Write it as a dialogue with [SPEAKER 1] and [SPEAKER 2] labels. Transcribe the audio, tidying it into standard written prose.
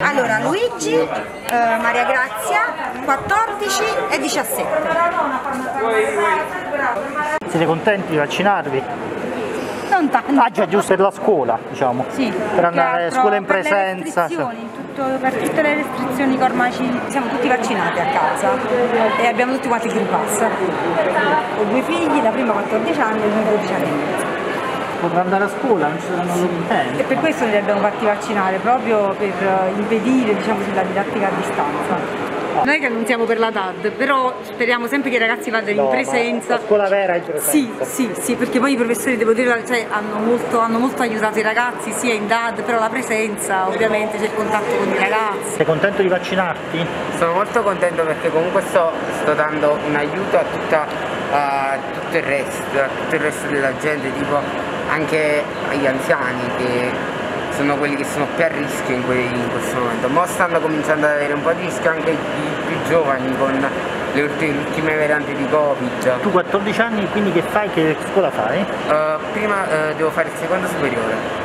[SPEAKER 1] Allora, Luigi, Maria Grazia, 14 e 17.
[SPEAKER 2] Siete contenti di vaccinarvi?
[SPEAKER 1] Non tanto.
[SPEAKER 2] Ah già, giusto, per la scuola, diciamo.
[SPEAKER 1] Sì,
[SPEAKER 2] per andare a scuola in presenza.
[SPEAKER 1] Per tutte le restrizioni che ormai siamo tutti vaccinati a casa e abbiamo tutti quanti il Green Pass. Ho due figli, la prima 14 anni e la 12 anni e mezzo.
[SPEAKER 2] Potrà andare a scuola, non ci saranno lockdown.
[SPEAKER 1] E per questo li abbiamo fatti vaccinare, proprio per impedire, diciamo, la didattica a distanza. Noi che non siamo per la DAD, però speriamo sempre che i ragazzi vadano in presenza.
[SPEAKER 2] La scuola vera è in presenza.
[SPEAKER 1] Sì, perché poi i professori, devo dire, cioè, hanno molto aiutato i ragazzi sia in DAD, però la presenza ovviamente c'è il contatto con i ragazzi.
[SPEAKER 2] Sei contento di vaccinarti?
[SPEAKER 3] Sono molto contento perché comunque sto dando un aiuto a tutto il resto della gente, tipo anche agli anziani che sono quelli che sono più a rischio in questo momento. Ora stanno cominciando ad avere un po' di rischio anche i più giovani con le ultime varianti di Covid.
[SPEAKER 2] Tu 14 anni, quindi che fai? Che scuola fai?
[SPEAKER 3] Prima devo fare il secondo superiore.